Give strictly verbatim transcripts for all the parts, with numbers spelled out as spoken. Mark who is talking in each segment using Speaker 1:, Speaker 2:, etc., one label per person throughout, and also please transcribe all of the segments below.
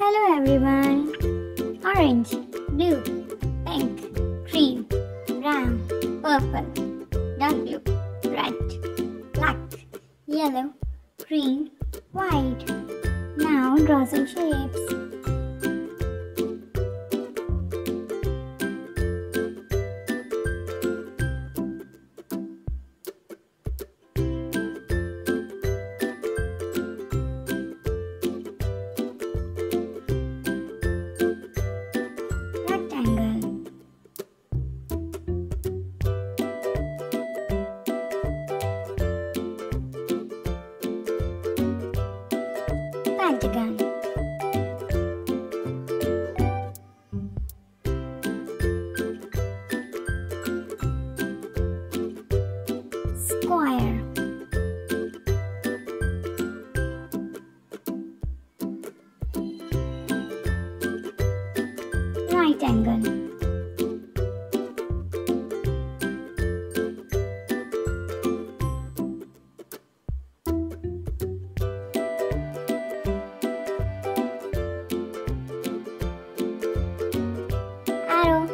Speaker 1: Hello everyone. Orange, blue, pink, green, brown, purple, dark blue, red, black, yellow, green, white. Now draw some shapes. Pentagon, square, right angle, arrow,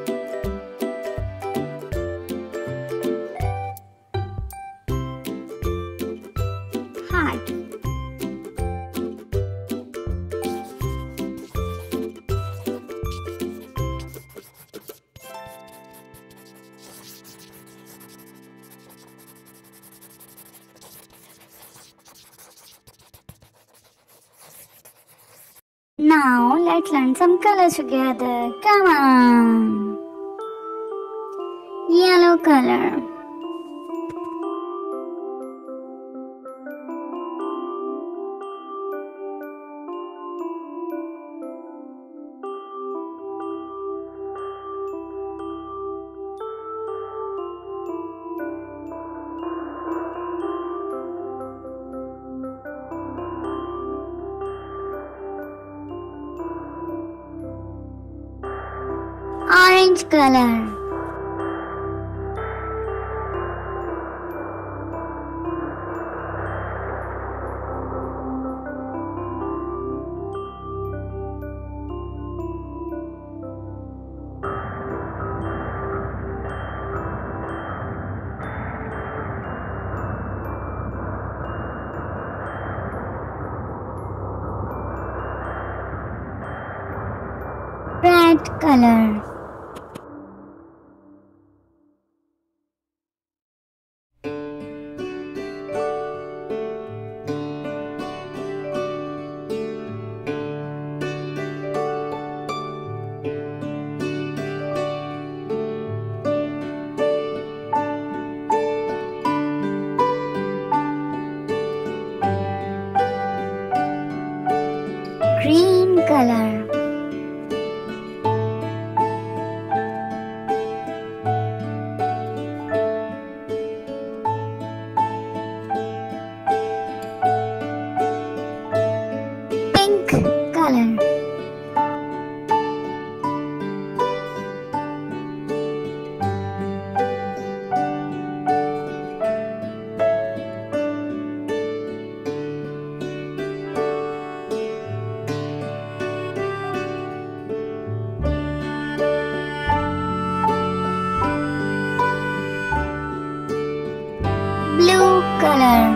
Speaker 1: heart, now let's learn some colors together. Come on. Yellow color, orange color, red color, green color, pink color, blue color,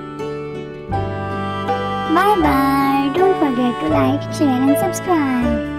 Speaker 1: bye bye. Don't forget to like, share and subscribe.